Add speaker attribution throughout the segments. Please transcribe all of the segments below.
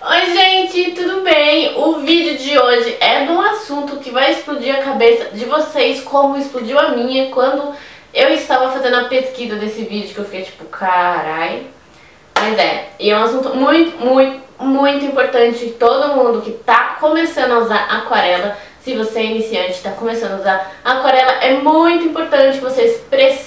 Speaker 1: Oi gente, tudo bem? O vídeo de hoje é de um assunto que vai explodir a cabeça de vocês, como explodiu a minha quando eu estava fazendo a pesquisa desse vídeo, que eu fiquei tipo, carai. Mas e é um assunto muito importante. Todo mundo que tá começando a usar aquarela, se você é iniciante, está começando a usar aquarela, é muito importante que vocês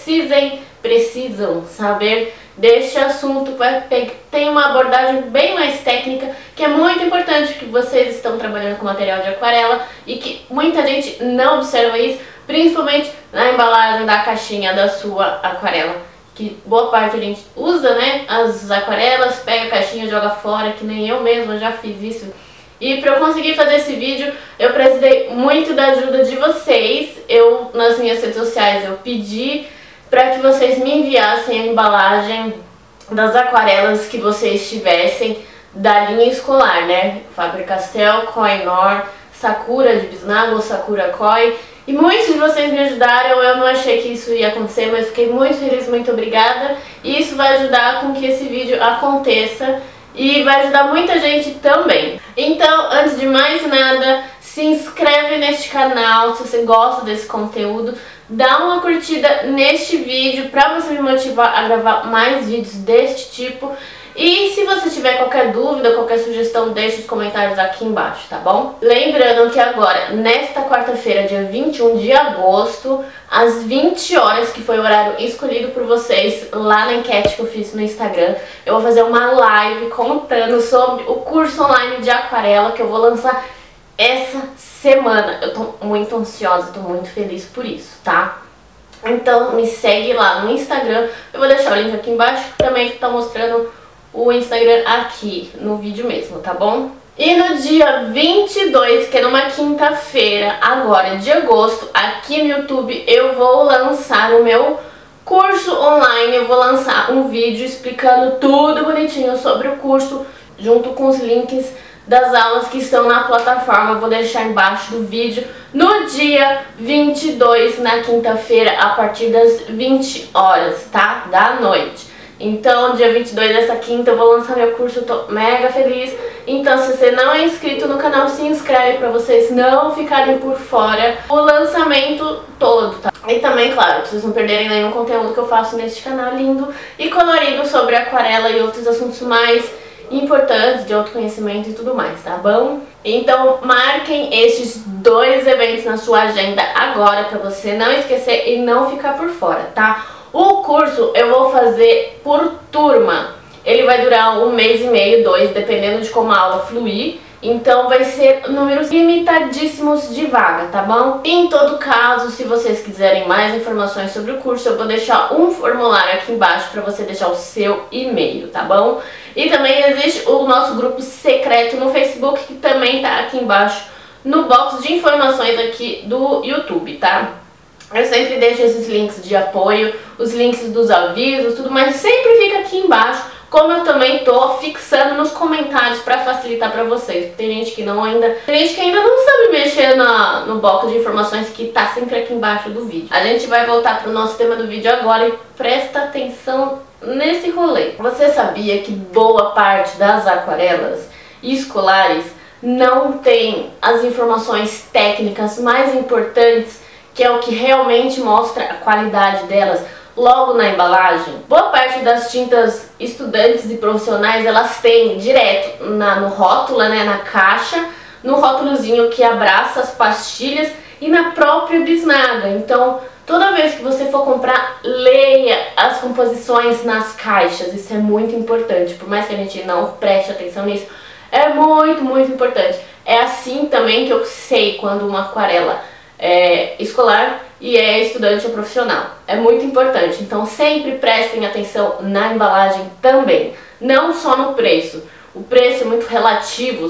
Speaker 1: precisam saber deste assunto. Tem uma abordagem bem mais técnica, que é muito importante, que vocês estão trabalhando com material de aquarela e que muita gente não observa isso, principalmente na embalagem da caixinha da sua aquarela, que boa parte a gente usa, né, as aquarelas, pega a caixinha e joga fora, que nem eu mesma já fiz isso. E para eu conseguir fazer esse vídeo, eu precisei muito da ajuda de vocês. Nas minhas redes sociais, eu pedi para que vocês me enviassem a embalagem das aquarelas que vocês tivessem da linha escolar, né? Faber-Castell, Koh-i-Noor, Sakura de Bisnaga, Sakura Koi. E muitos de vocês me ajudaram. Eu não achei que isso ia acontecer, mas fiquei muito feliz, muito obrigada. E isso vai ajudar com que esse vídeo aconteça e vai ajudar muita gente também. Então, antes de mais nada, se inscreve neste canal se você gosta desse conteúdo. Dá uma curtida neste vídeo para você me motivar a gravar mais vídeos deste tipo. E se você tiver qualquer dúvida, qualquer sugestão, deixe os comentários aqui embaixo, tá bom? Lembrando que agora, nesta quarta-feira, dia 21 de agosto, às 20 horas, que foi o horário escolhido por vocês lá na enquete que eu fiz no Instagram, eu vou fazer uma live contando sobre o curso online de aquarela que eu vou lançar essa semana. Eu tô muito ansiosa, tô muito feliz por isso, tá? Então me segue lá no Instagram, eu vou deixar o link aqui embaixo, também que tá mostrando o Instagram aqui no vídeo mesmo, tá bom? E no dia 22, que é numa quinta-feira agora de agosto, aqui no YouTube eu vou lançar o meu curso online. Eu vou lançar um vídeo explicando tudo bonitinho sobre o curso, junto com os links das aulas que estão na plataforma. Eu vou deixar embaixo do vídeo no dia 22, na quinta-feira, a partir das 20 horas, tá? Da noite. Então, dia 22 dessa quinta, eu vou lançar meu curso, eu tô mega feliz. Então, se você não é inscrito no canal, se inscreve pra vocês não ficarem por fora o lançamento todo, tá? E também, claro, pra vocês não perderem nenhum conteúdo que eu faço neste canal lindo e colorido sobre aquarela e outros assuntos mais importantes de autoconhecimento e tudo mais, tá bom? Então marquem estes dois eventos na sua agenda agora, pra você não esquecer e não ficar por fora, tá? O curso eu vou fazer por turma. Ele vai durar 1 mês e meio, 2, dependendo de como a aula fluir. Então vai ser números limitadíssimos de vaga, tá bom? Em todo caso, se vocês quiserem mais informações sobre o curso, eu vou deixar um formulário aqui embaixo para você deixar o seu e-mail, tá bom? E também existe o nosso grupo secreto no Facebook, que também tá aqui embaixo no box de informações aqui do YouTube, tá? Eu sempre deixo esses links de apoio, os links dos avisos, tudo mais, sempre fica aqui embaixo, como eu também tô fixando nos comentários pra facilitar pra vocês. Tem gente que ainda não sabe mexer no box de informações, que tá sempre aqui embaixo do vídeo. A gente vai voltar pro nosso tema do vídeo agora e presta atenção nesse rolê. Você sabia que boa parte das aquarelas escolares não tem as informações técnicas mais importantes, que é o que realmente mostra a qualidade delas, logo na embalagem? Boa parte das tintas estudantes e profissionais, elas têm direto no rótulo, né, na caixa, no rótulozinho que abraça as pastilhas e na própria bisnaga. Então, toda vez que você for comprar, leia as composições nas caixas. Isso é muito importante, por mais que a gente não preste atenção nisso, é muito importante. É assim também que eu sei quando uma aquarela é escolar e é estudante ou profissional. É muito importante, então sempre prestem atenção na embalagem também, não só no preço. O preço é muito relativo,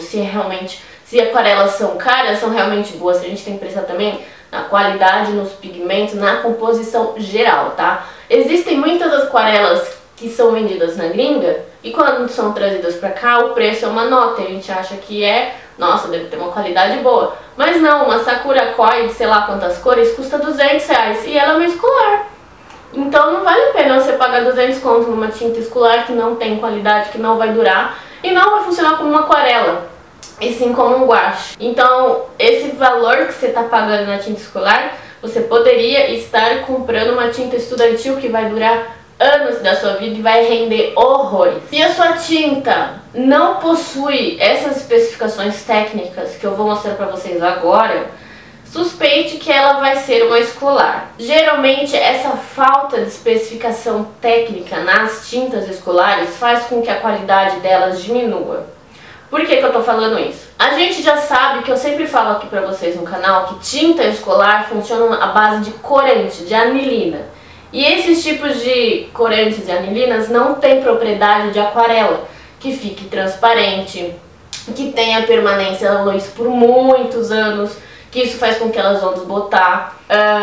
Speaker 1: se aquarelas são caras, são realmente boas. A gente tem que prestar também na qualidade, nos pigmentos, na composição geral, tá? Existem muitas aquarelas que são vendidas na gringa e quando são trazidas pra cá, o preço é uma nota, a gente acha que nossa, deve ter uma qualidade boa. Mas não, uma Sakura Koi de sei lá quantas cores custa R$200 e ela é uma escolar. Então não vale a pena você pagar 200 conto numa tinta escolar que não tem qualidade, que não vai durar e não vai funcionar como uma aquarela. e sim como um guache. Então, esse valor que você está pagando na tinta escolar, você poderia estar comprando uma tinta estudantil que vai durar anos da sua vida e vai render horrores. Se a sua tinta não possui essas especificações técnicas que eu vou mostrar para vocês agora, suspeite que ela vai ser uma escolar. Geralmente essa falta de especificação técnica nas tintas escolares faz com que a qualidade delas diminua. Por que eu tô falando isso? A gente já sabe, que eu sempre falo aqui pra vocês no canal, que tinta escolar funciona à base de corante, de anilina. E esses tipos de corantes e anilinas não têm propriedade de aquarela, que fique transparente, que tenha permanência na luz por muitos anos, que isso faz com que elas vão desbotar,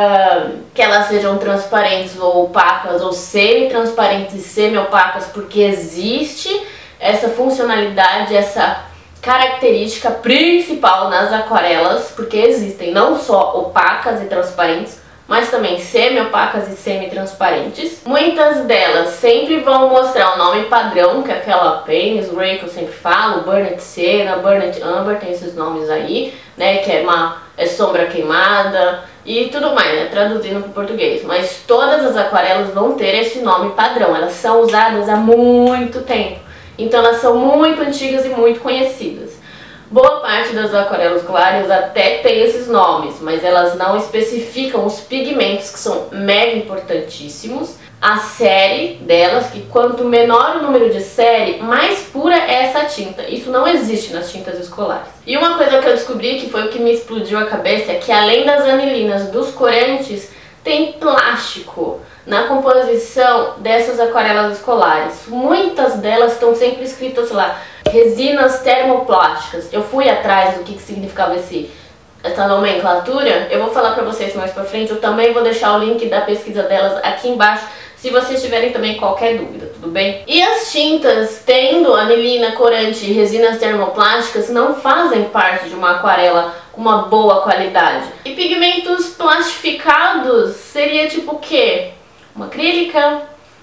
Speaker 1: que elas sejam transparentes ou opacas, ou semi-transparentes e semi-opacas, porque existe essa funcionalidade, essa característica principal nas aquarelas, porque existem não só opacas e transparentes, mas também semi-opacas e semi-transparentes. Muitas delas sempre vão mostrar o nome padrão, que é aquela Payne's Gray que eu sempre falo, Burnet Sienna, Burnet Amber, tem esses nomes aí, né, que é sombra queimada e tudo mais, né, traduzindo para o português. Mas todas as aquarelas vão ter esse nome padrão, elas são usadas há muito tempo, então elas são muito antigas e muito conhecidas. Boa parte das aquarelas escolares até tem esses nomes, mas elas não especificam os pigmentos, que são mega importantíssimos, a série delas, que quanto menor o número de série, mais pura é essa tinta. Isso não existe nas tintas escolares. E uma coisa que eu descobri, que foi o que me explodiu a cabeça, é que além das anilinas dos corantes, tem plástico na composição dessas aquarelas escolares. Muitas delas estão sempre escritas lá, resinas termoplásticas. Eu fui atrás do que significava essa nomenclatura, eu vou falar pra vocês mais pra frente, eu também vou deixar o link da pesquisa delas aqui embaixo, se vocês tiverem também qualquer dúvida, tudo bem? E as tintas, tendo anilina, corante e resinas termoplásticas, não fazem parte de uma aquarela com uma boa qualidade. E pigmentos plastificados seria tipo o quê? Uma acrílica,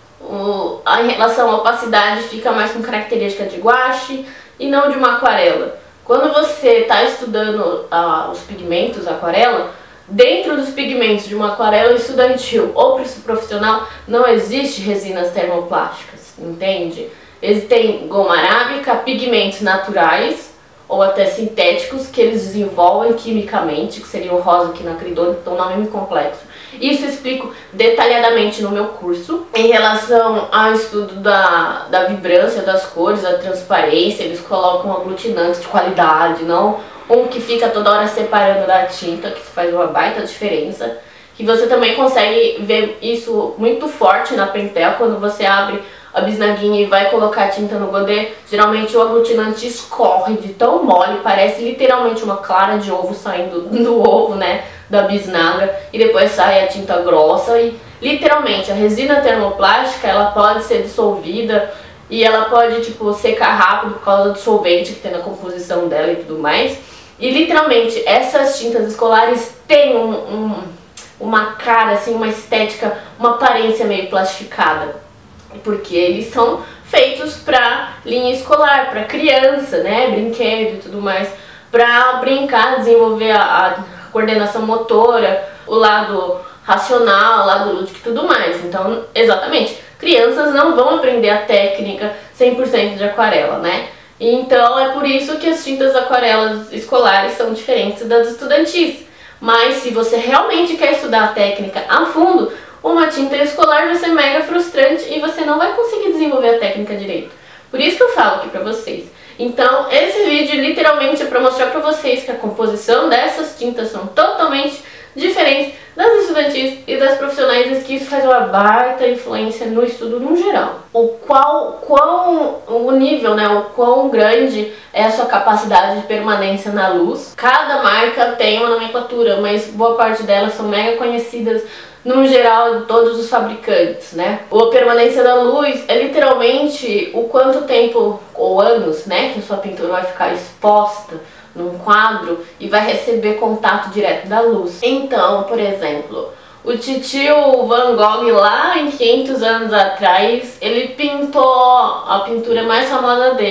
Speaker 1: em relação à opacidade fica mais com característica de guache e não de uma aquarela. Quando você está estudando os pigmentos aquarela, dentro dos pigmentos de uma aquarela estudantil ou profissional não existe resinas termoplásticas, entende? Existem goma arábica, pigmentos naturais ou até sintéticos que eles desenvolvem quimicamente, que seria o rosa quinacridona, então não é muito complexo. Isso eu explico detalhadamente no meu curso. Em relação ao estudo da vibrância das cores, da transparência, eles colocam aglutinantes de qualidade, não um que fica toda hora separando da tinta, que faz uma baita diferença. Que você também consegue ver isso muito forte na Pentel, quando você abre a bisnaguinha e vai colocar a tinta no godê, geralmente o aglutinante escorre de tão mole, parece literalmente uma clara de ovo saindo do ovo, né, da bisnaga, e depois sai a tinta grossa e literalmente a resina termoplástica, ela pode ser dissolvida e ela pode tipo secar rápido por causa do solvente que tem na composição dela e tudo mais. E literalmente essas tintas escolares têm uma cara assim, uma estética, uma aparência meio plastificada, porque eles são feitos para linha escolar, para criança, né, brinquedo e tudo mais, para brincar, desenvolver a coordenação motora, o lado racional, o lado lúdico e tudo mais. Então, exatamente, crianças não vão aprender a técnica 100% de aquarela, né? Então é por isso que as tintas aquarelas escolares são diferentes das estudantis. Mas se você realmente quer estudar a técnica a fundo, uma tinta escolar vai ser mega frustrante e você não vai conseguir desenvolver a técnica direito. Por isso que eu falo aqui pra vocês. Então esse vídeo literalmente é pra mostrar pra vocês que a composição dessas tintas são totalmente diferentes das estudantis e das profissionais, e que isso faz uma baita influência no estudo no geral. O nível, né, o quão grande é a sua capacidade de permanência na luz. Cada marca tem uma nomenclatura, mas boa parte delas são mega conhecidas no geral de todos os fabricantes, né? A permanência da luz é literalmente o quanto tempo ou anos, né, que a sua pintura vai ficar exposta num quadro e vai receber contato direto da luz. Então, por exemplo, o titio Van Gogh lá em 500 anos atrás, ele pintou a pintura mais famosa dele,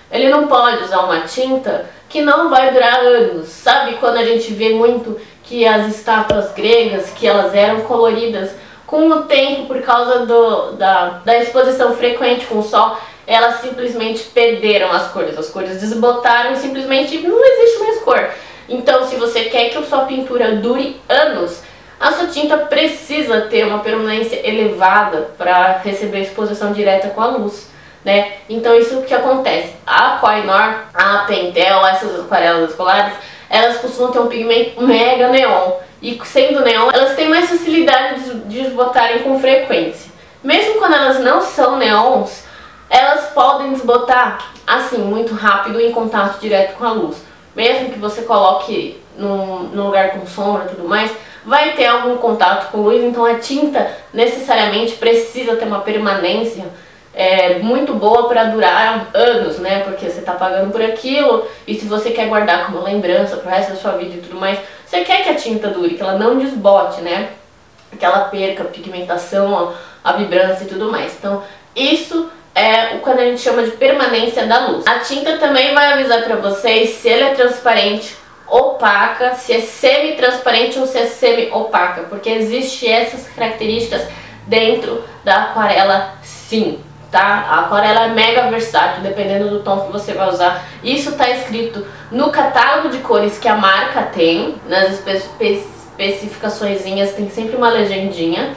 Speaker 1: ele não pode usar uma tinta que não vai durar anos. Sabe quando a gente vê muito que as estátuas gregas, que elas eram coloridas, com o tempo, por causa da exposição frequente com o sol, elas simplesmente perderam as cores desbotaram e simplesmente não existe mais cor. Então, se você quer que a sua pintura dure anos, a sua tinta precisa ter uma permanência elevada para receber exposição direta com a luz, né? Então, isso que acontece. A Kohinoor, a Pentel, essas aquarelas escolares, elas costumam ter um pigmento mega neon. E sendo neon, elas têm mais facilidade de desbotarem com frequência. Mesmo quando elas não são neons, elas podem desbotar assim, muito rápido em contato direto com a luz. Mesmo que você coloque num lugar com sombra e tudo mais, vai ter algum contato com luz, então a tinta necessariamente precisa ter uma permanência muito boa para durar anos, né? Porque você está pagando por aquilo, e se você quer guardar como lembrança pro resto da sua vida e tudo mais, você quer que a tinta dure, que ela não desbote, né? Que ela perca a pigmentação, a vibrância e tudo mais. Então, isso é o que a gente chama de permanência da luz. A tinta também vai avisar para vocês se ela é transparente, opaca, se é semi-transparente ou se é semi-opaca, porque existem essas características dentro da aquarela, sim. Tá? A aquarela é mega versátil, dependendo do tom que você vai usar. Isso está escrito no catálogo de cores que a marca tem, nas especificaçõezinhas tem sempre uma legendinha.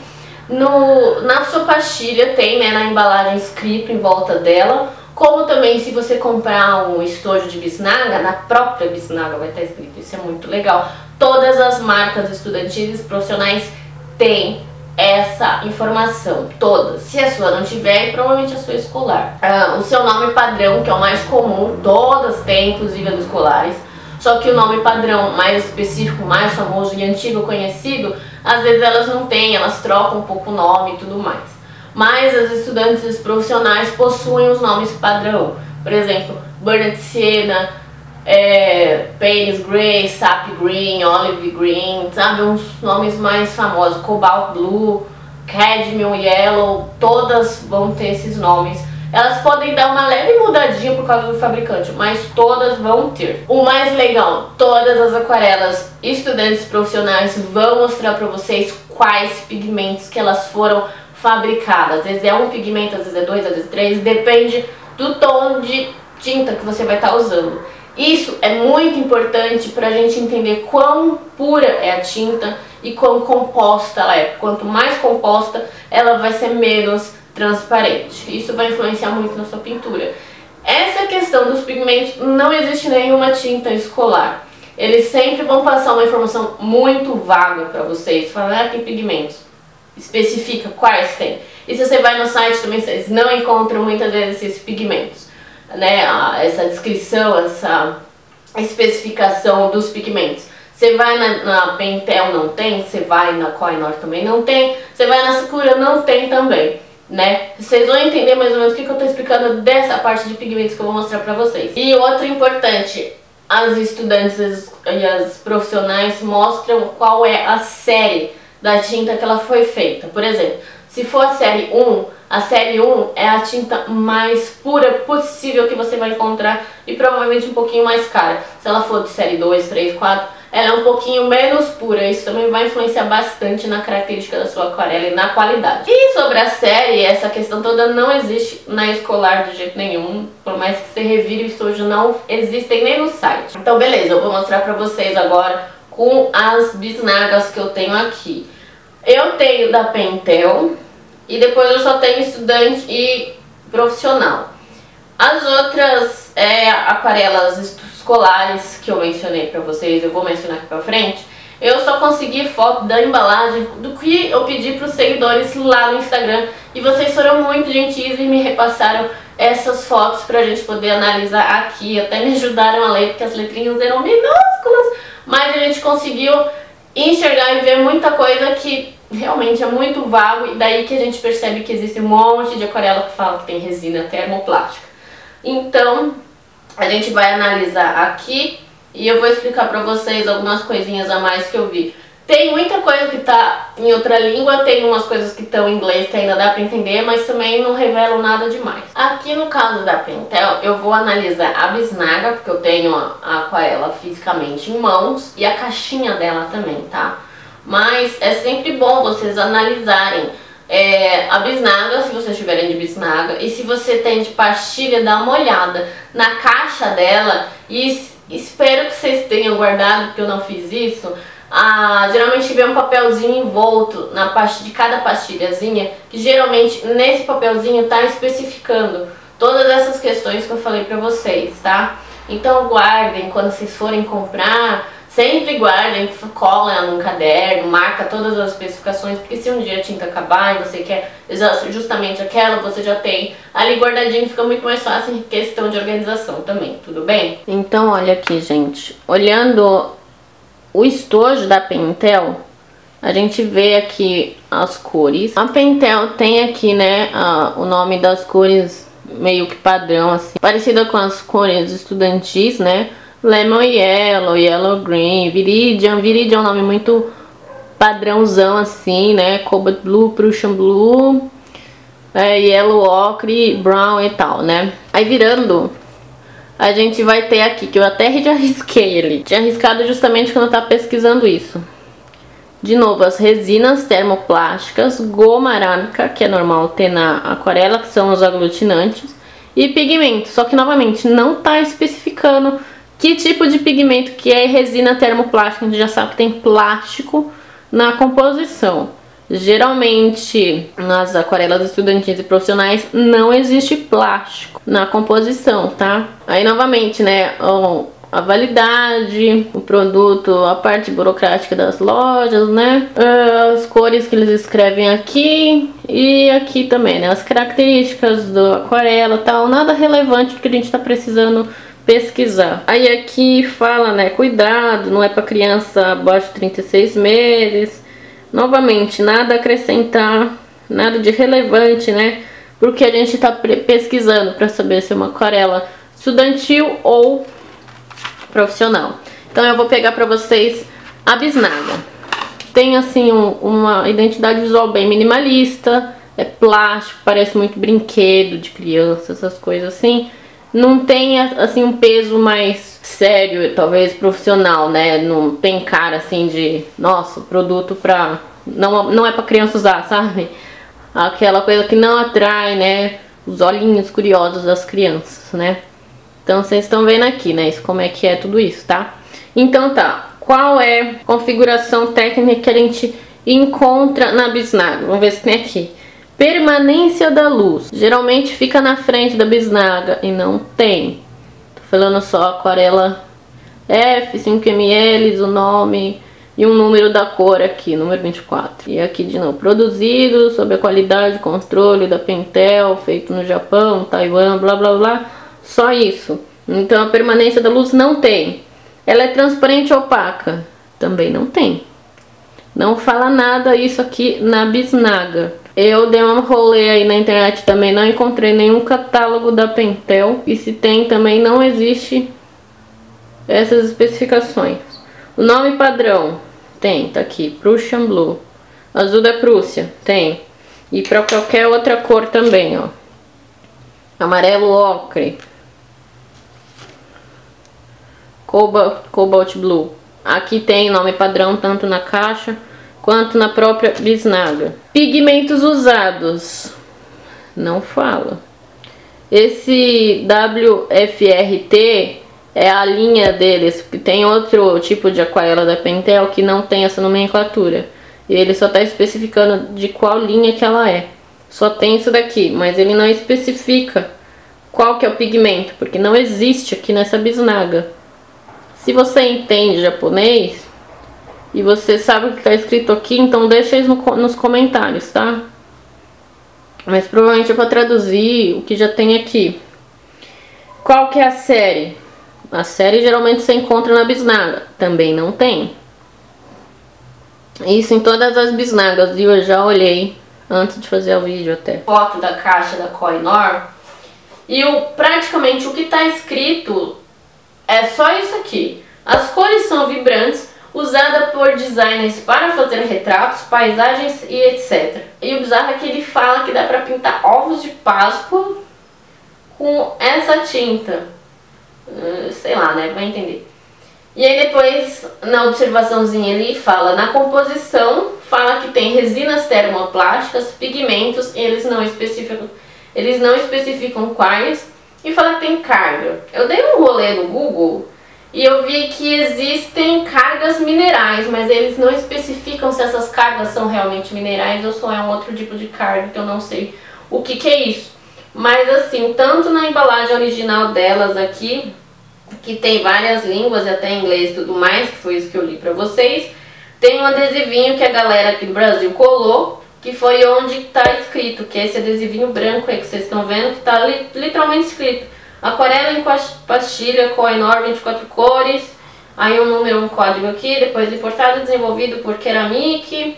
Speaker 1: Na sua pastilha tem, né, na embalagem escrito em volta dela, como também se você comprar um estojo de bisnaga, na própria bisnaga vai estar escrito, isso é muito legal. Todas as marcas estudantis e profissionais têm essa informação, todas. Se a sua não tiver, provavelmente a sua escolar. O seu nome padrão, que é o mais comum, todas têm, inclusive as escolares. Só que o nome padrão mais específico, mais famoso e antigo conhecido, às vezes elas não têm, elas trocam um pouco o nome e tudo mais. Mas as estudantes profissionais possuem os nomes padrão. Por exemplo, Burnet Sienna, Paynes Grey, Sap Green, Olive Green, sabe, uns nomes mais famosos, Cobalt Blue, Cadmium Yellow, todas vão ter esses nomes. Elas podem dar uma leve mudadinha por causa do fabricante, mas todas vão ter. O mais legal, todas as aquarelas estudantes profissionais vão mostrar para vocês quais pigmentos que elas foram fabricadas. Às vezes é um pigmento, às vezes é dois, às vezes três, depende do tom de tinta que você vai estar usando. Isso é muito importante para a gente entender quão pura é a tinta e quão composta ela é. Quanto mais composta, ela vai ser menos transparente. Isso vai influenciar muito na sua pintura. Essa questão dos pigmentos, não existe nenhuma tinta escolar. Eles sempre vão passar uma informação muito vaga para vocês. Falar, tem pigmentos. Especifica quais tem. E se você vai no site também, vocês não encontram muitas vezes esses pigmentos, né? Essa descrição, essa especificação dos pigmentos. Você vai na Pentel, não tem. Você vai na Kohinoor, também não tem. Você vai na Sakura, não tem também, né? Vocês vão entender mais ou menos o que eu estou explicando dessa parte de pigmentos que eu vou mostrar pra vocês. E outro importante, as estudantes e as profissionais mostram qual é a série da tinta que ela foi feita. Por exemplo, se for a série 1 é a tinta mais pura possível que você vai encontrar e provavelmente um pouquinho mais cara. Se ela for de série 2, 3, 4, ela é um pouquinho menos pura. Isso também vai influenciar bastante na característica da sua aquarela e na qualidade. E sobre a série, essa questão toda não existe na escolar de jeito nenhum. Por mais que você revire o estojo, não existem nem no site. Então beleza, eu vou mostrar pra vocês agora com as bisnagas que eu tenho aqui. Eu tenho da Pentel e depois eu só tenho estudante e profissional. As outras aquarelas escolares que eu mencionei pra vocês, eu vou mencionar aqui pra frente, eu só consegui foto da embalagem do que eu pedi pros seguidores lá no Instagram. E vocês foram muito gentis e me repassaram essas fotos pra gente poder analisar aqui. Até me ajudaram a ler, porque as letrinhas eram minúsculas, mas a gente conseguiu enxergar e ver muita coisa que realmente é muito vago, e daí que a gente percebe que existe um monte de aquarela que fala que tem resina termoplástica. Então, a gente vai analisar aqui e eu vou explicar pra vocês algumas coisinhas a mais que eu vi Tem muita coisa que tá em outra língua, tem umas coisas que estão em inglês que ainda dá pra entender, mas também não revelam nada demais. Aqui no caso da Pentel, eu vou analisar a bisnaga, porque eu tenho a aquarela fisicamente em mãos, e a caixinha dela também, tá? Mas é sempre bom vocês analisarem a bisnaga, se vocês tiverem de bisnaga, e se você tem de pastilha, dá uma olhada na caixa dela, e espero que vocês tenham guardado, porque eu não fiz isso. Geralmente vem um papelzinho envolto na parte de cada pastilhazinha, que geralmente nesse papelzinho tá especificando todas essas questões que eu falei pra vocês, tá? Então guardem, quando vocês forem comprar, sempre guardem, cola num caderno, marca todas as especificações, porque se um dia a tinta acabar e você quer justamente aquela, você já tem ali guardadinho, fica muito mais fácil em questão de organização também, tudo bem? Então olha aqui, gente, olhando o estojo da Pentel, a gente vê aqui as cores. A Pentel tem aqui, né, o nome das cores meio que padrão, assim, parecida com as cores estudantis, né? Lemon Yellow, Yellow Green, Viridian. Viridian é um nome muito padrãozão, assim, né? Cobalt Blue, Prussian Blue, Yellow Ocre, Brown e tal, né? Aí virando, a gente vai ter aqui, que eu até já risquei ele. Tinha riscado justamente quando eu tava pesquisando isso. De novo, as resinas termoplásticas, goma arábica, que é normal ter na aquarela, que são os aglutinantes, e pigmento. Só que, novamente, não tá especificando que tipo de pigmento que é resina termoplástica. A gente já sabe que tem plástico na composição. Geralmente, nas aquarelas estudantis e profissionais, não existe plástico na composição, tá? Aí, novamente, né, a validade, o produto, a parte burocrática das lojas, né? As cores que eles escrevem aqui e aqui também, né? As características da aquarela e tal, nada relevante porque a gente tá precisando pesquisar. Aí aqui fala, né, cuidado, não é para criança abaixo de 36 meses. Novamente, nada a acrescentar, nada de relevante, né? Porque a gente tá pesquisando para saber se é uma aquarela estudantil ou profissional. Então eu vou pegar para vocês a bisnaga. Tem assim uma identidade visual bem minimalista, é plástico, parece muito brinquedo de criança, essas coisas assim. Não tem assim um peso mais sério, talvez profissional, né? Não tem cara assim de, nossa, produto pra... Não é pra criança usar, sabe? Aquela coisa que não atrai, né? Os olhinhos curiosos das crianças, né? Então vocês estão vendo aqui, né? Como é que é tudo isso, tá? Então tá, qual é a configuração técnica que a gente encontra na bisnaga? Vamos ver se tem aqui. Permanência da luz. Geralmente fica na frente da bisnaga e não tem. Tô falando só aquarela F, 5 ml, o nome e um número da cor aqui, número 24. E aqui de novo, produzido sob a qualidade e controle da Pentel, feito no Japão, Taiwan, blá blá blá. Só isso. Então a permanência da luz não tem. Ela é transparente ou opaca? Também não tem. Não fala nada isso aqui na bisnaga. Eu dei um rolê aí na internet também, não encontrei nenhum catálogo da Pentel. E se tem também não existe essas especificações. O nome padrão tem, tá aqui, Prussian Blue. Azul da Prússia, tem. E para qualquer outra cor também, ó. Amarelo ocre. Cobalt Blue. Aqui tem nome padrão tanto na caixa quanto na própria bisnaga. Pigmentos usados. Não fala. Esse WFRT é a linha deles, porque tem outro tipo de aquarela da Pentel que não tem essa nomenclatura. E ele só está especificando de qual linha que ela é. Só tem isso daqui, mas ele não especifica qual que é o pigmento, porque não existe aqui nessa bisnaga. Se você entende japonês e você sabe o que está escrito aqui, então deixa isso nos comentários, tá? Mas provavelmente é para traduzir o que já tem aqui. Qual que é a série? A série geralmente você encontra na bisnaga. Também não tem. Isso em todas as bisnagas, viu? Eu já olhei antes de fazer o vídeo até. Foto da caixa da Kohinoor. E praticamente o que está escrito é só isso aqui. As cores são vibrantes. usada por designers para fazer retratos, paisagens e etc. E o bizarro é que ele fala que dá pra pintar ovos de Páscoa com essa tinta. Sei lá, né? Vai entender. E aí depois, na observaçãozinha ele fala, na composição, fala que tem resinas termoplásticas, pigmentos, e eles não especificam quais, e fala que tem carga. Eu dei um rolê no Google e eu vi que existem cargas minerais, mas eles não especificam se essas cargas são realmente minerais ou só é um outro tipo de carga, que eu não sei o que é isso. Mas assim, tanto na embalagem original delas aqui, que tem várias línguas e até inglês e tudo mais, que foi isso que eu li pra vocês, tem um adesivinho que a galera aqui do Brasil colou, que foi onde tá escrito, que é esse adesivinho branco aí que vocês estão vendo, que tá literalmente escrito aquarela em pastilha, Kohinoor 24 cores, aí um número, um código aqui, depois importado e desenvolvido por Ceramic,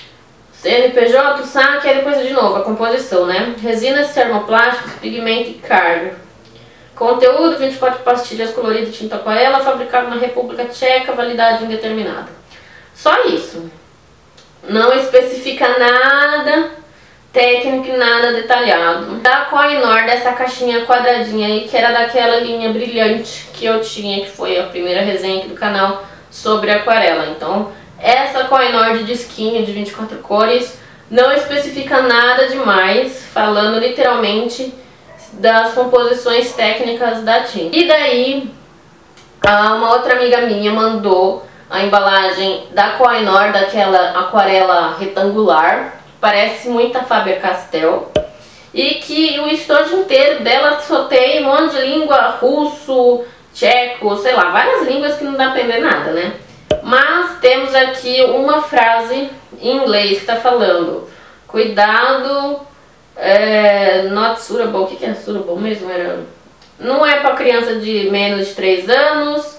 Speaker 1: CNPJ, SAC, e depois de novo a composição, né? Resinas termoplásticas, pigmento e carga. Conteúdo, 24 pastilhas coloridas de tinta aquarela, fabricado na República Tcheca, validade indeterminada. Só isso. Não especifica nada técnico e nada detalhado. Da Kohinoor, dessa caixinha quadradinha aí, que era daquela linha brilhante que eu tinha, que foi a primeira resenha aqui do canal sobre aquarela. Então, essa Kohinoor de disquinho de 24 cores não especifica nada demais, falando literalmente das composições técnicas da tinta. E daí, uma outra amiga minha mandou a embalagem da Kohinoor, daquela aquarela retangular, parece muito a Faber-Castell, e que o estojo inteiro dela só tem um monte de língua, russo, tcheco, sei lá, várias línguas que não dá pra entender nada, né? Mas temos aqui uma frase em inglês que tá falando: cuidado, not suitable. O que é suitable mesmo? Não é para criança de menos de 3 anos.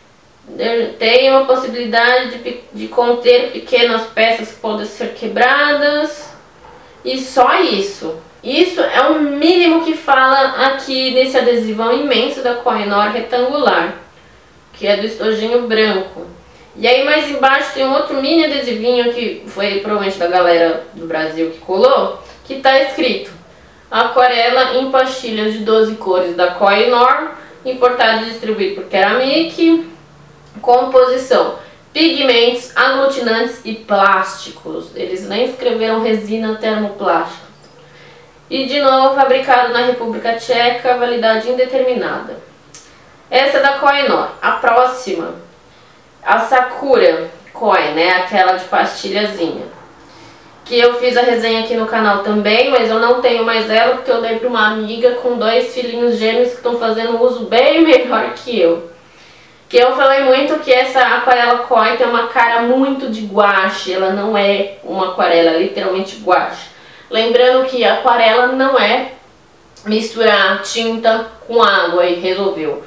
Speaker 1: Tem uma possibilidade de conter pequenas peças que podem ser quebradas. E só isso. Isso é o mínimo que fala aqui nesse adesivão imenso da Kohinoor retangular, que é do estojinho branco. E aí mais embaixo tem um outro mini adesivinho que foi provavelmente da galera do Brasil que colou, que tá escrito: aquarela em pastilhas de 12 cores da Kohinoor, importado e distribuído por Ceramic. Composição: pigmentos, aglutinantes e plásticos. Eles nem escreveram resina termoplástica. E de novo, fabricado na República Tcheca, validade indeterminada. Essa é da Kohinoor. A próxima, a Sakura Koi, né? Aquela de pastilhazinha, que eu fiz a resenha aqui no canal também, mas eu não tenho mais ela porque eu dei para uma amiga com 2 filhinhos gêmeos que estão fazendo um uso bem melhor que eu. Que eu falei muito que essa aquarela Koi tem uma cara muito de guache, ela não é uma aquarela, é literalmente guache. Lembrando que a aquarela não é misturar tinta com água e resolveu.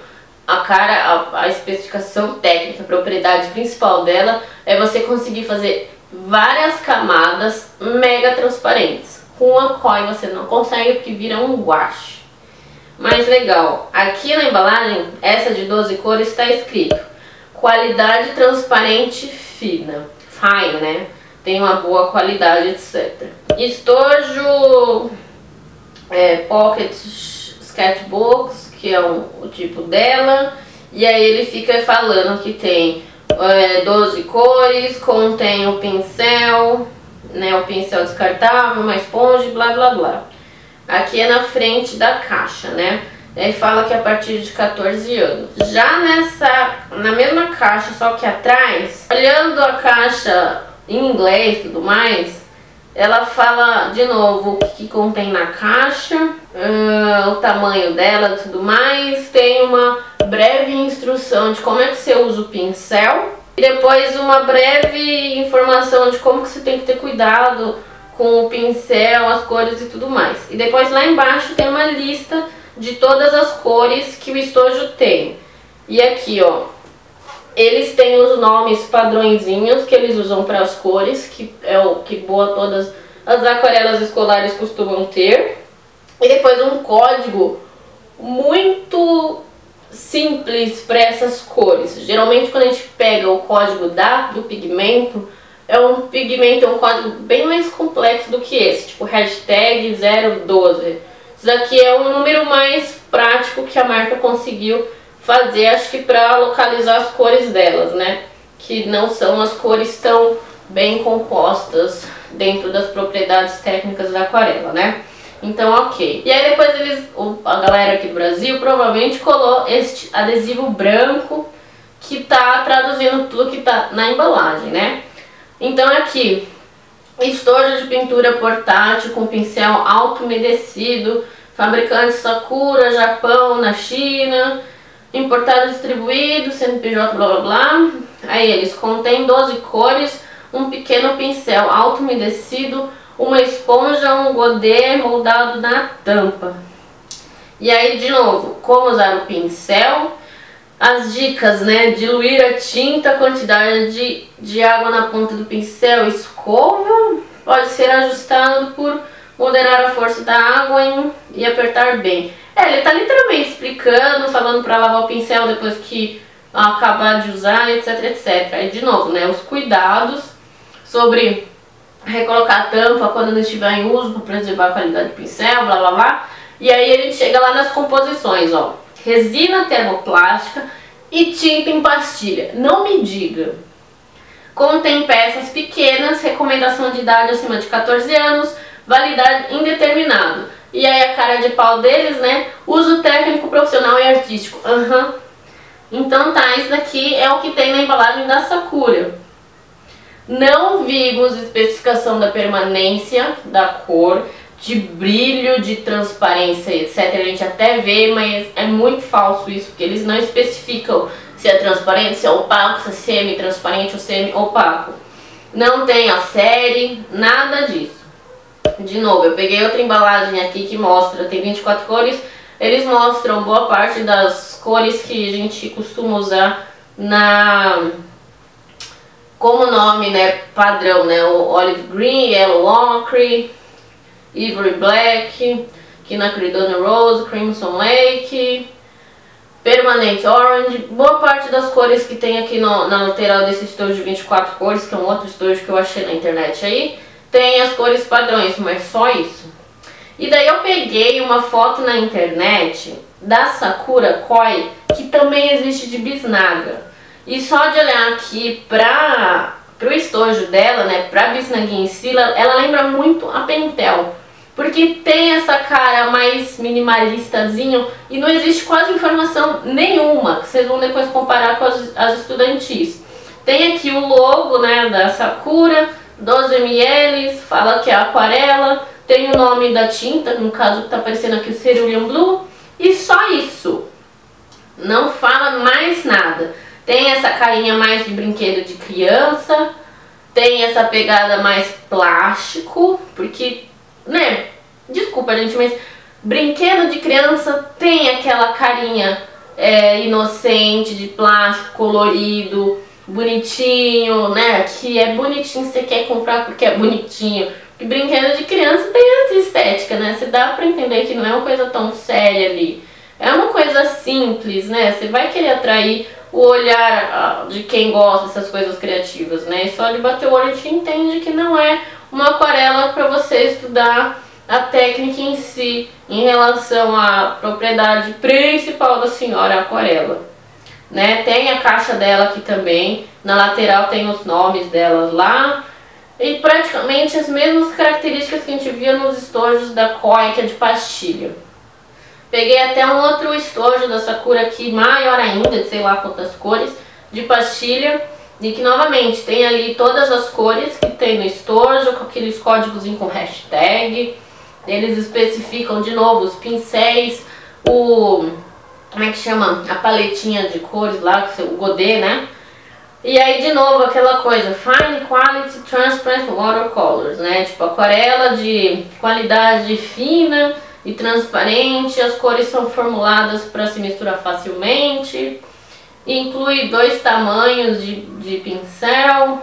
Speaker 1: A especificação técnica, a propriedade principal dela é você conseguir fazer várias camadas mega transparentes. Com a Koi você não consegue porque vira um guache. Mas legal, aqui na embalagem, essa de 12 cores, está escrito qualidade transparente fina. Fine, né? Tem uma boa qualidade, etc. Estojo Pocket Sketchbooks, que é o tipo dela. E aí ele fica falando que tem 12 cores, contém o pincel, né, o pincel descartável, uma esponja, blá blá blá. Aqui é na frente da caixa, né? Aí fala que é a partir de 14 anos. Já na mesma caixa, só que atrás, olhando a caixa em inglês e tudo mais, ela fala de novo o que contém na caixa, o tamanho dela e tudo mais. Tem uma breve instrução de como é que você usa o pincel. E depois uma breve informação de como que você tem que ter cuidado com o pincel, as cores e tudo mais. E depois lá embaixo tem uma lista de todas as cores que o estojo tem. E aqui, ó, eles têm os nomes padrõezinhos que eles usam para as cores, que é o que todas as aquarelas escolares costumam ter. E depois um código muito simples para essas cores. Geralmente quando a gente pega o código do pigmento, é um código bem mais complexo do que esse, tipo hashtag 012. Isso daqui é um número mais prático que a marca conseguiu fazer, acho que para localizar as cores delas, né? Que não são as cores tão bem compostas dentro das propriedades técnicas da aquarela, né? Então, ok. E aí depois a galera aqui do Brasil provavelmente colou este adesivo branco que tá traduzindo tudo que tá na embalagem, né? Então aqui, estojo de pintura portátil com pincel alto umedecido, fabricante Sakura, Japão, na China, importado e distribuído, CNPJ, blá blá blá. Aí eles contêm 12 cores, um pequeno pincel alto umedecido, uma esponja, um godê moldado na tampa. E aí de novo, como usar o pincel, as dicas, né? Diluir a tinta, quantidade de água na ponta do pincel, escova, pode ser ajustado por moderar a força da água e apertar bem. Ele tá literalmente explicando, falando para lavar o pincel depois que acabar de usar, etc, etc. Aí de novo, né, os cuidados sobre recolocar a tampa quando não estiver em uso para preservar a qualidade do pincel, blá blá blá. E aí a gente chega lá nas composições, ó. Resina termoplástica e tinta em pastilha. Não me diga. Contém peças pequenas, recomendação de idade acima de 14 anos, validade indeterminado. E aí a cara de pau deles, né? Uso técnico, profissional e artístico. Então tá, isso daqui é o que tem na embalagem da Sakura. Não vimos especificação da permanência da cor, de brilho, de transparência, etc. A gente até vê, mas é muito falso isso, porque eles não especificam se é transparente, se é opaco, se é semi-transparente ou semi-opaco. Não tem a série, nada disso. De novo, eu peguei outra embalagem aqui que mostra, tem 24 cores, eles mostram boa parte das cores que a gente costuma usar como nome, né, padrão, né, o Olive Green, Yellow Ochre, Ivory Black, Quinacridone Rose, Crimson Lake, Permanente Orange. Boa parte das cores que tem aqui na lateral desse estojo de 24 cores, que é um outro estojo que eu achei na internet aí, tem as cores padrões, mas só isso. E daí eu peguei uma foto na internet da Sakura Koi, que também existe de bisnaga. E só de olhar aqui pro estojo dela, né, pra bisnaguinha em si, ela lembra muito a Pentel. Porque tem essa cara mais minimalistazinho e não existe quase informação nenhuma, que vocês vão depois comparar com as estudantis. Tem aqui o logo, né, da Sakura, 12 ml, fala que é aquarela, tem o nome da tinta, no caso que tá aparecendo aqui o Cerulean Blue, e só isso. Não fala mais nada. Tem essa carinha mais de brinquedo de criança, tem essa pegada mais plástico, porque, né, desculpa gente, mas brinquedo de criança tem aquela carinha inocente, de plástico, colorido, bonitinho, né, que é bonitinho, você quer comprar porque é bonitinho. E brinquedo de criança tem essa estética, né, você dá pra entender que não é uma coisa tão séria ali. É uma coisa simples, né, você vai querer atrair o olhar de quem gosta dessas coisas criativas, né? E só de bater o olho a gente entende que não é uma aquarela para você estudar a técnica em si, em relação à propriedade principal da senhora aquarela, né? Tem a caixa dela aqui também, na lateral tem os nomes delas lá, e praticamente as mesmas características que a gente via nos estojos da Koi, que é de pastilha. Peguei até um outro estojo da Sakura aqui, maior ainda, de sei lá quantas cores, de pastilha. E que novamente tem ali todas as cores que tem no estojo, com aqueles códigos com hashtag. Eles especificam de novo os pincéis, como é que chama? A paletinha de cores lá, o godê, né? E aí de novo aquela coisa, Fine Quality Transparent Watercolors, né? Tipo aquarela de qualidade fina e transparente, as cores são formuladas para se misturar facilmente, inclui 2 tamanhos de pincel,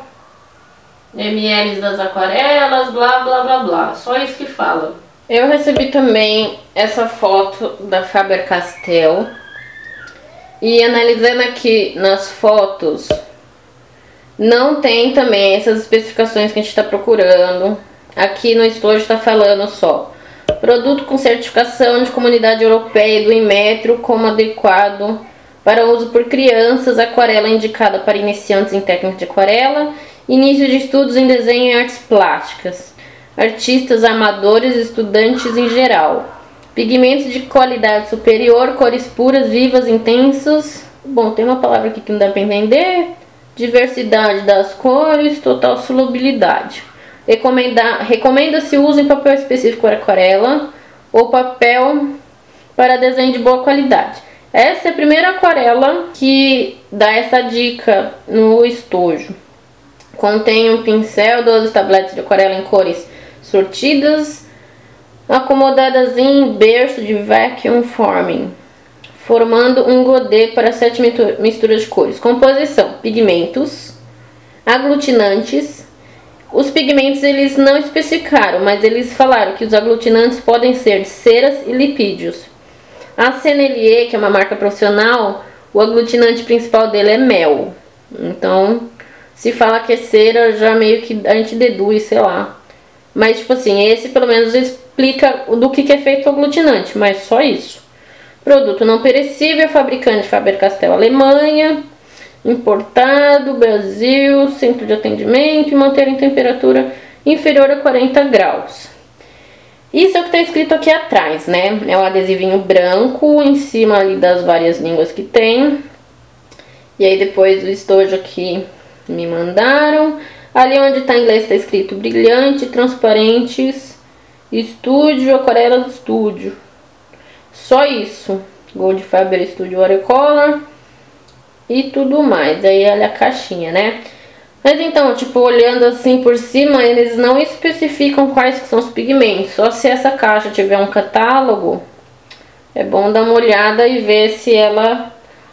Speaker 1: ml das aquarelas, blá blá blá blá, só isso que fala. Eu recebi também essa foto da Faber-Castell, E analisando aqui nas fotos, não tem também essas especificações que a gente está procurando. Aqui no estojo está falando só: produto com certificação de Comunidade Europeia do Inmetro como adequado para uso por crianças, aquarela indicada para iniciantes em técnica de aquarela, início de estudos em desenho e artes plásticas, artistas amadores e estudantes em geral. Pigmentos de qualidade superior, cores puras, vivas, intensas. Bom, tem uma palavra aqui que não dá para entender. Diversidade das cores, total solubilidade. Recomenda-se o uso em papel específico para aquarela ou papel para desenho de boa qualidade. Essa é a primeira aquarela que dá essa dica no estojo. Contém um pincel, 12 tabletes de aquarela em cores sortidas, acomodadas em berço de vacuum forming, formando um godê para 7 misturas de cores. Composição: pigmentos, aglutinantes. Os pigmentos eles não especificaram, mas eles falaram que os aglutinantes podem ser ceras e lipídios. A Sennelier, que é uma marca profissional, o aglutinante principal dele é mel. Então, se fala que é cera, já meio que a gente deduz, sei lá. Mas, tipo assim, esse pelo menos explica do que é feito o aglutinante, mas só isso. Produto não perecível, fabricante Faber-Castell, Alemanha, importado, Brasil, centro de atendimento e manter em temperatura inferior a 40 graus. Isso é o que está escrito aqui atrás, né? É um adesivinho branco em cima ali das várias línguas que tem. E aí depois o estojo aqui me mandaram. Ali onde está em inglês está escrito brilhante, transparentes, estúdio, aquarelas estúdio. Só isso. Gold Fiber Studio Watercolor e tudo mais. Aí olha a caixinha, né? Mas então, tipo, olhando assim por cima, eles não especificam quais que são os pigmentos. Só se essa caixa tiver um catálogo, é bom dar uma olhada e ver se ela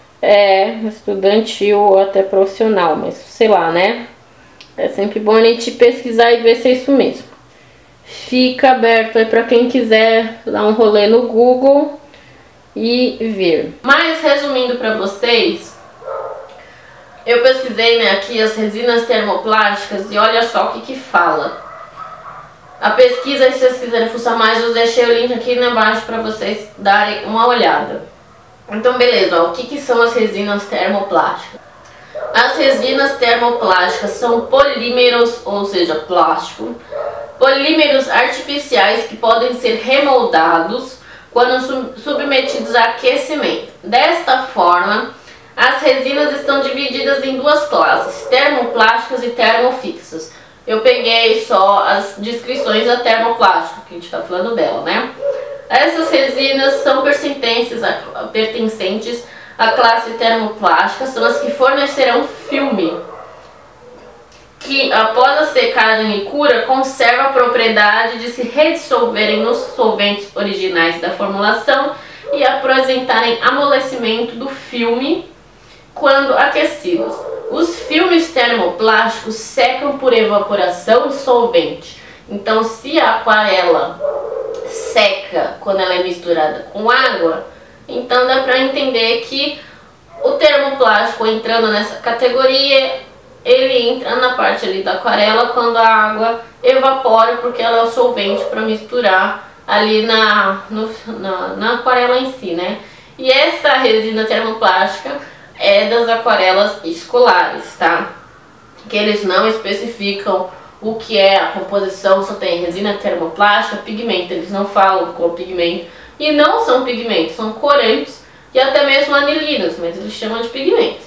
Speaker 1: é estudantil ou até profissional. Mas sei lá, né? É sempre bom a gente pesquisar e ver se é isso mesmo. Fica aberto aí pra quem quiser dar um rolê no Google e ver. Mas resumindo pra vocês, eu pesquisei, né, aqui as resinas termoplásticas e olha só o que fala. A pesquisa, se vocês quiserem fuçar mais, eu deixei o link aqui embaixo para vocês darem uma olhada. Então beleza, ó, o que são as resinas termoplásticas? As resinas termoplásticas são polímeros, ou seja, plástico, polímeros artificiais que podem ser remoldados quando submetidos a aquecimento. Desta forma, as resinas estão divididas em duas classes, termoplásticas e termofixas. Eu peguei só as descrições da termoplástica, que a gente está falando dela, né? Essas resinas são pertencentes à classe termoplástica, são as que fornecerão filme, que após a secagem e cura, conserva a propriedade de se redissolverem nos solventes originais da formulação e apresentarem amolecimento do filme quando aquecidos. Os filmes termoplásticos secam por evaporação de solvente. Então, se a aquarela seca quando ela é misturada com água, então dá para entender que o termoplástico, entrando nessa categoria, ele entra na parte ali da aquarela quando a água evapora, porque ela é o solvente para misturar ali na aquarela em si, né? E essa resina termoplástica é das aquarelas escolares, tá? Que eles não especificam o que é a composição, só tem resina termoplástica, pigmento, eles não falam qual pigmento, e não são pigmentos, são corantes e até mesmo anilinas, mas eles chamam de pigmentos.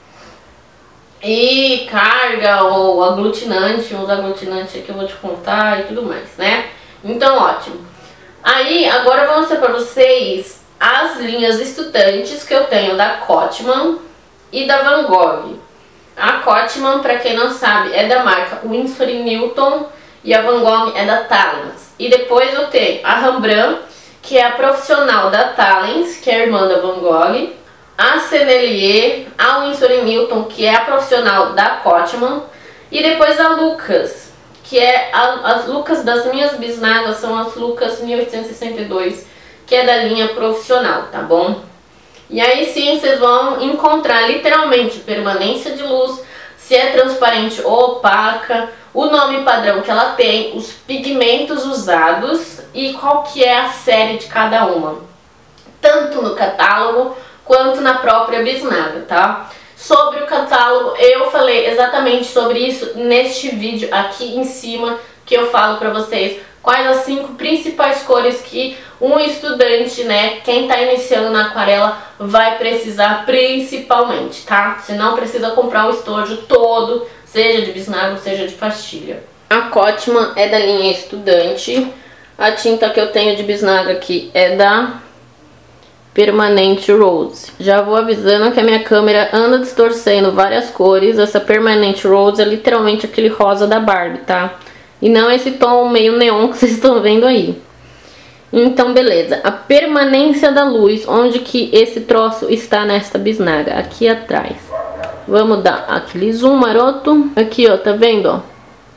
Speaker 1: E carga ou aglutinante, uns aglutinantes que eu vou te contar e tudo mais, né? Então, ótimo. Aí, agora eu vou mostrar pra vocês as linhas estudantes que eu tenho da Cotman e da Van Gogh. A Cotman, para quem não sabe, é da marca Winsor & Newton e a Van Gogh é da Talens. E depois eu tenho a Rembrandt, que é a profissional da Talens, que é a irmã da Van Gogh, a Sennelier, a Winsor & Newton, que é a profissional da Cotman, e depois a Lucas, que é as Lucas das minhas bisnagas, são as Lucas 1862, que é da linha profissional, tá bom? E aí sim vocês vão encontrar literalmente permanência de luz, se é transparente ou opaca, o nome padrão que ela tem, os pigmentos usados e qual que é a série de cada uma, tanto no catálogo quanto na própria bisnaga, tá? Sobre o catálogo, eu falei exatamente sobre isso neste vídeo aqui em cima, que eu falo pra vocês quais as 5 principais cores que um estudante, né, quem tá iniciando na aquarela vai precisar principalmente, tá? Você não precisa comprar o estojo todo, seja de bisnaga, seja de pastilha. A Cotman é da linha Estudante. A tinta que eu tenho de bisnaga aqui é da Permanente Rose. Já vou avisando que a minha câmera anda distorcendo várias cores. Essa Permanente Rose é literalmente aquele rosa da Barbie, tá? E não esse tom meio neon que vocês estão vendo aí. Então, beleza. A permanência da luz, onde que esse troço está nesta bisnaga? Aqui atrás. Vamos dar aquele zoom maroto. Aqui, ó, tá vendo, ó?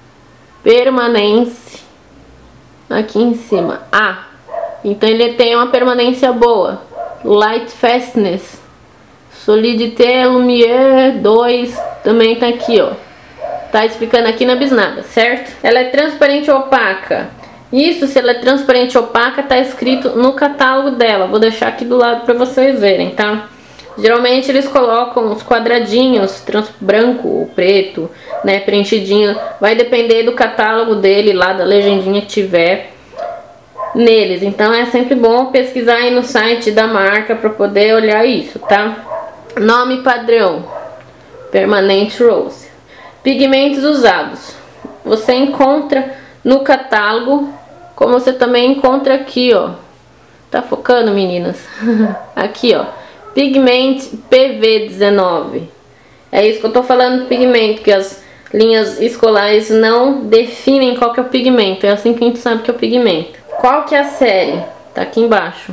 Speaker 1: Permanência. Aqui em cima. Ah, então ele tem uma permanência boa. Light Fastness. Solidité Lumière 2. Também tá aqui, ó. Tá explicando aqui na bisnaga, certo? Ela é transparente ou opaca. Isso, se ela é transparente ou opaca, tá escrito no catálogo dela. Vou deixar aqui do lado pra vocês verem, tá? Geralmente eles colocam os quadradinhos, branco ou preto, né, preenchidinho. Vai depender do catálogo dele, lá da legendinha que tiver neles. Então é sempre bom pesquisar aí no site da marca pra poder olhar isso, tá? Nome padrão, Permanente Rose. Pigmentos usados, você encontra no catálogo, como você também encontra aqui, ó. Tá focando, meninas? Aqui, ó. Pigment PV19. É isso que eu tô falando do pigmento, que as linhas escolares não definem qual que é o pigmento. É assim que a gente sabe que é o pigmento. Qual que é a série? Tá aqui embaixo.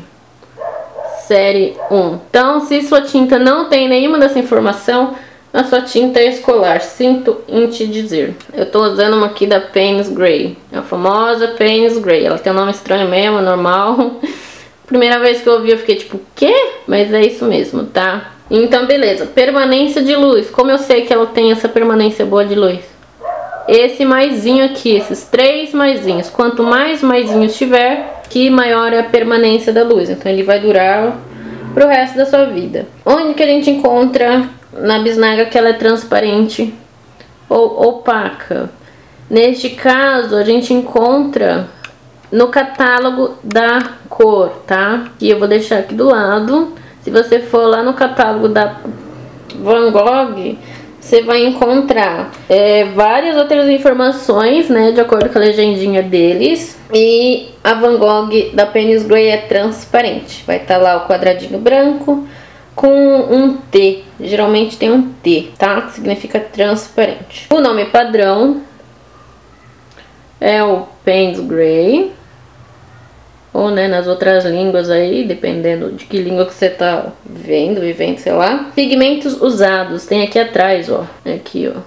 Speaker 1: Série 1. Então, se sua tinta não tem nenhuma dessa informação, a sua tinta é escolar, sinto em te dizer. Eu tô usando uma aqui da Payne's Grey, a famosa Payne's Grey. Ela tem um nome estranho mesmo, normal. Primeira vez que eu ouvi eu fiquei tipo, quê? Mas é isso mesmo, tá? Então beleza, permanência de luz. Como eu sei que ela tem essa permanência boa de luz? Esse maisinho aqui, esses 3 maisinhos. Quanto mais maisinhos tiver, que maior é a permanência da luz. Então ele vai durar pro resto da sua vida. Onde que a gente encontra na bisnaga que ela é transparente ou opaca? Neste caso, a gente encontra no catálogo da cor, tá? E eu vou deixar aqui do lado. Se você for lá no catálogo da Van Gogh, você vai encontrar várias outras informações, né? De acordo com a legendinha deles. E a Van Gogh da Payne's Grey é transparente. Vai estar lá o quadradinho branco com um T, geralmente tem um T, tá? Que significa transparente. O nome padrão é o Payne's Grey, ou né, nas outras línguas aí, dependendo de que língua que você tá vivendo, sei lá. Pigmentos usados, tem aqui atrás, ó, aqui, ó,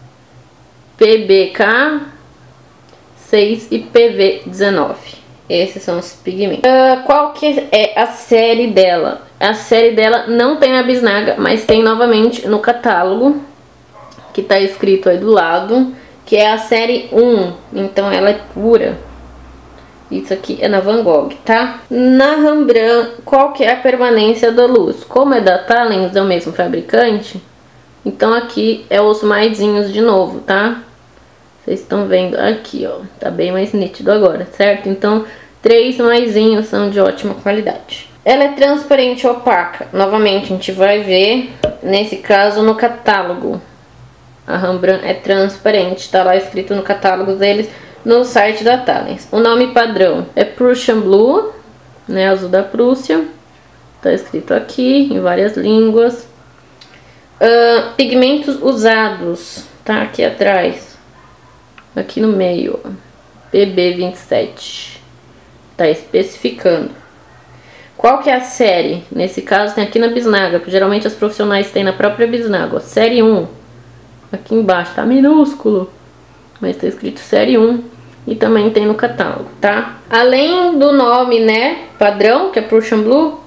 Speaker 1: PBK 6 e PV19. Esses são os pigmentos. Qual que é a série dela? A série dela não tem na bisnaga, mas tem novamente no catálogo, que tá escrito aí do lado, que é a série 1. Então ela é pura. Isso aqui é na Van Gogh, tá? Na Rembrandt, qual que é a permanência da luz? Como é da Talens, é o mesmo fabricante, então aqui é os maisinhos de novo, tá? Vocês estão vendo aqui, ó, tá bem mais nítido agora, certo? Então, 3 maisinhos são de ótima qualidade. Ela é transparente ou opaca? Novamente, a gente vai ver, nesse caso, no catálogo. A Rembrandt é transparente, tá lá escrito no catálogo deles, no site da Talens. O nome padrão é Prussian Blue, né, azul da Prússia. Tá escrito aqui, em várias línguas. Pigmentos usados, tá aqui atrás. Aqui no meio, ó, PB27, tá especificando. Qual que é a série? Nesse caso tem aqui na bisnaga, porque geralmente os profissionais têm na própria bisnaga, ó, série 1. Aqui embaixo tá minúsculo, mas tá escrito série 1 e também tem no catálogo, tá? Além do nome, né, padrão, que é Prussian Blue,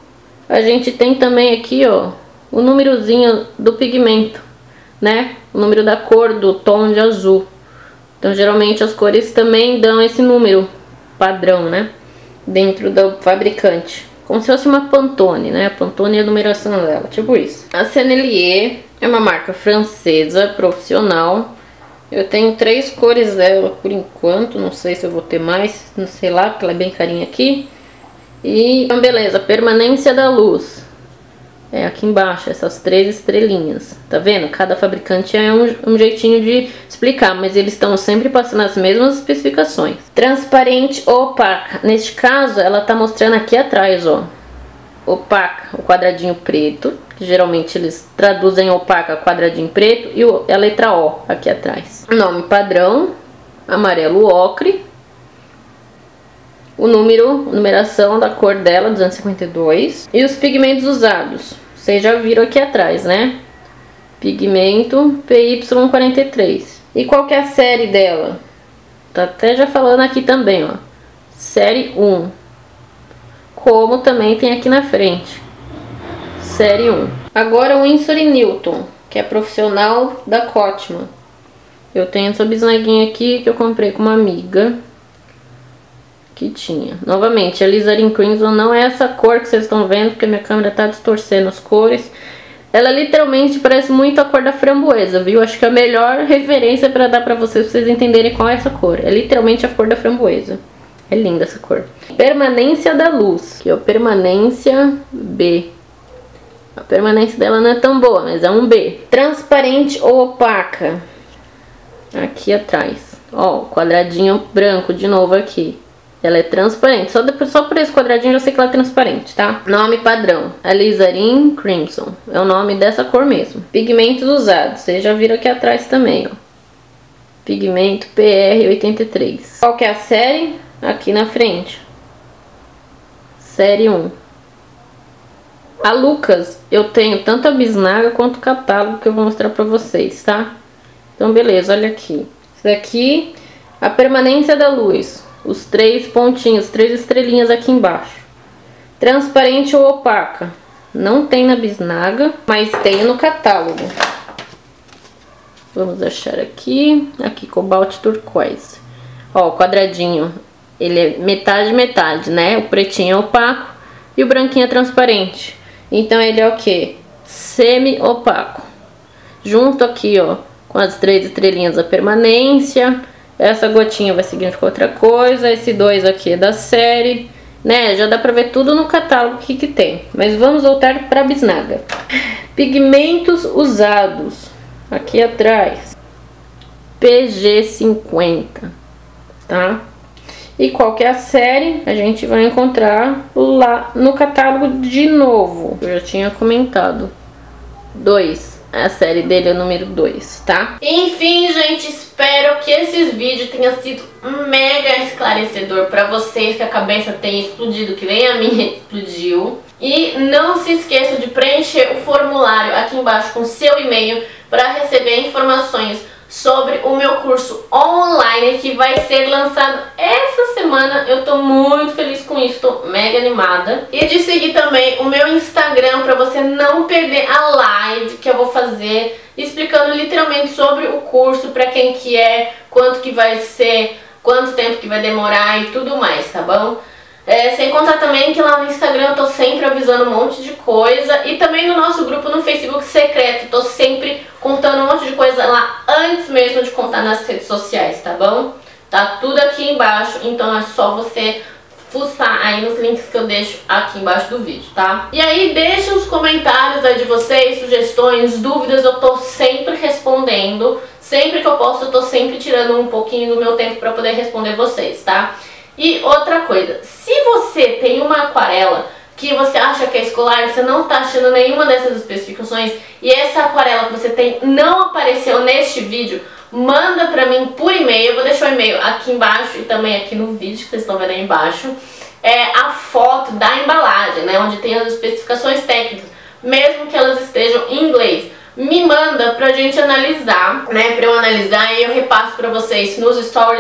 Speaker 1: a gente tem também aqui, ó, o númerozinho do pigmento, né? O número da cor do tom de azul. Então, geralmente as cores também dão esse número padrão, né? Dentro do fabricante. Como se fosse uma Pantone, né? A Pantone é a numeração dela, tipo isso. A Sennelier é uma marca francesa, profissional. Eu tenho 3 cores dela por enquanto, não sei se eu vou ter mais, não sei lá, porque ela é bem carinha aqui. E, então, beleza, permanência da luz. É aqui embaixo, essas 3 estrelinhas. Tá vendo? Cada fabricante é um jeitinho de explicar, mas eles estão sempre passando as mesmas especificações. Transparente ou opaca. Neste caso, ela tá mostrando aqui atrás, ó. Opaca, o quadradinho preto. Que geralmente eles traduzem opaca, quadradinho preto. E a letra O aqui atrás. Nome padrão, amarelo ocre. O numeração da cor dela, 252. E os pigmentos usados. Vocês já viram aqui atrás, né? Pigmento PY43. E qual que é a série dela? Tá até já falando aqui também, ó. Série 1. Como também tem aqui na frente. Série 1. Agora o Winsor & Newton, que é profissional da Cotman. Eu tenho essa bisnaguinha aqui que eu comprei com uma amiga. Que tinha. Novamente, a Alizarin Crimson não é essa cor que vocês estão vendo, porque minha câmera tá distorcendo as cores. Ela literalmente parece muito a cor da framboesa, viu? Acho que é a melhor referência para dar pra vocês entenderem qual é essa cor. É literalmente a cor da framboesa. É linda essa cor. Permanência da luz. Aqui, ó, permanência B. A permanência dela não é tão boa, mas é um B. Transparente ou opaca. Aqui atrás. Ó, quadradinho branco de novo aqui. Ela é transparente. Só por esse quadradinho eu já sei que ela é transparente, tá? Nome padrão. Alizarin Crimson. É o nome dessa cor mesmo. Pigmentos usados. Vocês já viram aqui atrás também, ó. Pigmento PR83. Qual que é a série? Aqui na frente. Série 1. A Lucas, eu tenho tanto a bisnaga quanto o catálogo que eu vou mostrar pra vocês, tá? Então, beleza, olha aqui. Isso daqui, a permanência da luz. Os 3 pontinhos, 3 estrelinhas aqui embaixo. Transparente ou opaca. Não tem na bisnaga, mas tem no catálogo. Vamos achar aqui. Aqui, cobalto turquoise. Ó, o quadradinho. Ele é metade, metade, né? O pretinho é opaco e o branquinho é transparente. Então, ele é o quê? Semi-opaco. Junto aqui, ó, com as 3 estrelinhas da permanência. Essa gotinha vai significar outra coisa. Esse 2 aqui é da série, né? Já dá pra ver tudo no catálogo que tem. Mas vamos voltar pra bisnaga. Pigmentos usados. Aqui atrás. PG50. Tá? E qual que é a série? A gente vai encontrar lá no catálogo de novo. Eu já tinha comentado. 2. A série dele é o número 2, tá? Enfim, gente, espero que esses vídeos tenham sido mega esclarecedor pra vocês, que a cabeça tenha explodido, que nem a minha explodiu. E não se esqueça de preencher o formulário aqui embaixo com seu e-mail para receber informações sobre o meu curso online que vai ser lançado essa semana. Eu tô muito feliz com isso, tô mega animada. E de seguir também o meu Instagram para você não perder a live que eu vou fazer explicando literalmente sobre o curso, para quem que é, quanto que vai ser, quanto tempo que vai demorar e tudo mais, tá bom? Sem contar também que lá no Instagram eu tô sempre avisando um monte de coisa. E também no nosso grupo no Facebook secreto, tô sempre contando um monte de coisa lá antes mesmo de contar nas redes sociais, tá bom? Tá tudo aqui embaixo, então é só você fuçar aí nos links que eu deixo aqui embaixo do vídeo, tá? E aí deixa os comentários aí de vocês, sugestões, dúvidas, eu tô sempre respondendo. Sempre que eu posso eu tô sempre tirando um pouquinho do meu tempo pra poder responder vocês, tá? E outra coisa, se você tem uma aquarela que você acha que é escolar, você não tá achando nenhuma dessas especificações e essa aquarela que você tem não apareceu neste vídeo, manda pra mim por e-mail. Eu vou deixar o e-mail aqui embaixo e também aqui no vídeo que vocês estão vendo aí embaixo. A foto da embalagem, né, onde tem as especificações técnicas, mesmo que elas estejam em inglês. Me manda pra gente analisar, né, pra eu analisar e eu repasso pra vocês nos stories.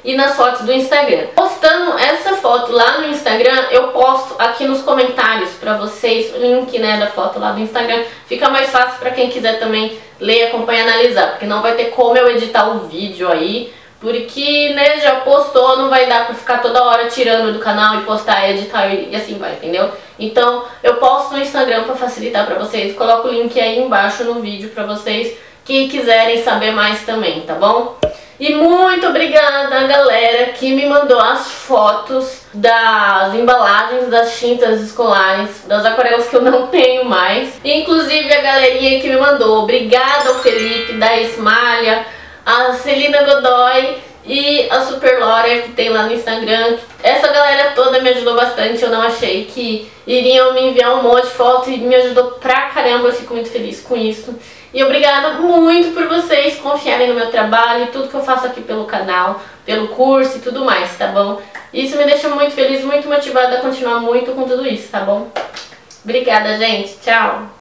Speaker 1: e nas fotos do Instagram. Postando essa foto lá no Instagram, eu posto aqui nos comentários pra vocês o link, né, da foto lá do Instagram. Fica mais fácil pra quem quiser também ler, acompanhar, analisar, porque não vai ter como eu editar o vídeo aí, porque, né, já postou, não vai dar pra ficar toda hora tirando do canal e postar, editar e assim vai, entendeu? Então, eu posto no Instagram pra facilitar pra vocês, coloco o link aí embaixo no vídeo pra vocês que quiserem saber mais também, tá bom? E muito obrigada, galera, que me mandou as fotos das embalagens das tintas escolares, das aquarelas que eu não tenho mais. Inclusive a galerinha que me mandou, obrigada ao Felipe, da Esmalha, a Celina Godoy e a Super Lore que tem lá no Instagram. Essa galera toda me ajudou bastante, eu não achei que iriam me enviar um monte de foto e me ajudou pra caramba, eu fico muito feliz com isso. E obrigada muito por vocês confiarem no meu trabalho e tudo que eu faço aqui pelo canal, pelo curso e tudo mais, tá bom? Isso me deixa muito feliz, muito motivada a continuar muito com tudo isso, tá bom? Obrigada, gente. Tchau!